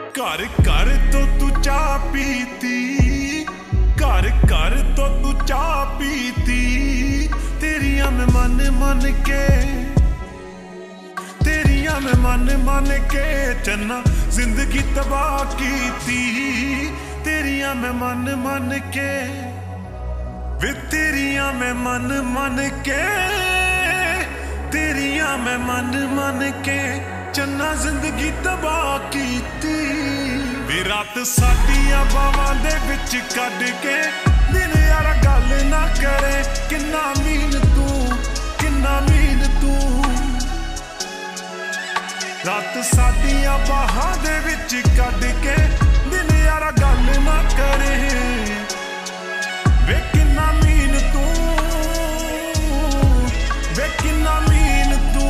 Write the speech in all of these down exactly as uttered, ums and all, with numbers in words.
घर घर तो तू चाह पीती, घर घर तो तू चाह पीती, तेरिया में मन मन के, तेरिया में मन मन के चन्ना जिंदगी तबाह की थी, तेरिया में मन मन के वे तेरिया में मन मन के, तेरिया में मन मन के चन्ना जिंदगी तबाह की थी। वे रात साडियां बावां दे विच कढ के दिन यारा गल ना करे, किन्ना मीन तू किन्ना मीन तू, रात साडियां बाहां दे विच कढ के दिन यारा गल ना करे, वे किन्ना मीन तू वे किन्ना मीन तू।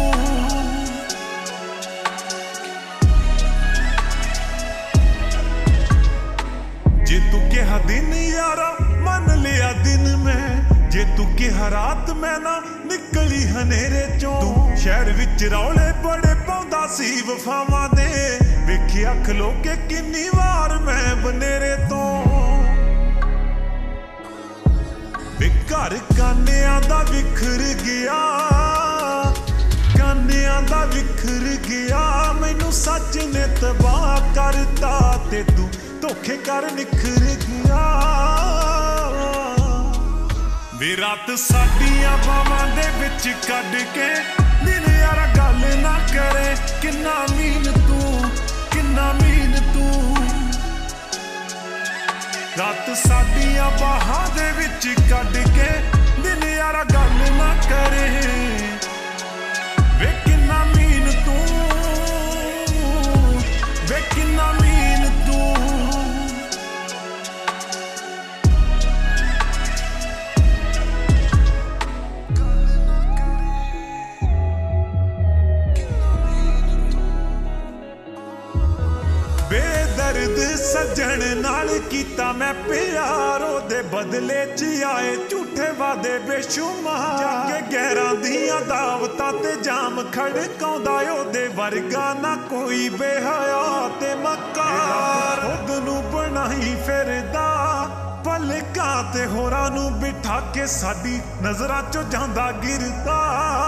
जे तू कहा दिन यारा मन लिया दिन में, जे तू कहा रात मैं ना निकली हनेरे चों, तू शहर विच रौले बड़े पाउंदा सी वफावां दे, वेखिया खलो के किन्नी वार मैं बनेरे तो, वे घर कानियां दा विखर गया, कानियां दा विखर गया, मैनू सच ने तबाह करता ते तू धोखे कर निखर गया। वे रात साडियां बावां दे विच कढ के दिन यारा गल ना करे, किन्ना मीन तू किन्ना मीन तू, रात साडियां बाहां दे विच कढ के दिन यारा गल ना करे, वे किन्ना मीन तू वे किन्ना मीन तू। बेदर्द सज्जन नाल कीता मैं प्यार, ओदे बदले च आए झूठे वादे बेशुमार, जाके गैरां दियां दावतां ते जाम खड़काउंदा, ओदे वर्गा ना कोई बेहया ते मक्कार, खुद नूं बनाई फिरदा पलकां ते होरां नूं बिठा के साडी नज़रां चों जांदा गिरदा।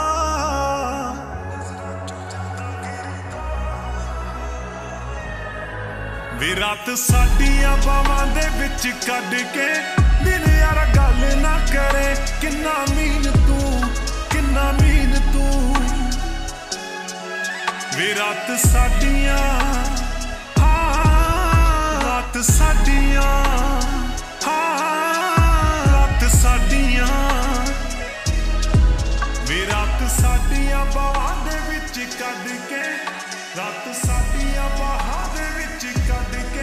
वे रात साडियां बावां दे विच कढ के दिन यारा गल ना करे, किन्ना मीन तू किन्ना मीन तू, वे रात साडियां हाँ रात साडियां हाँ रात साडियां, वे रात साडियां बावां दे विच कढ के, रात साडियां बाहां दे विच कढ के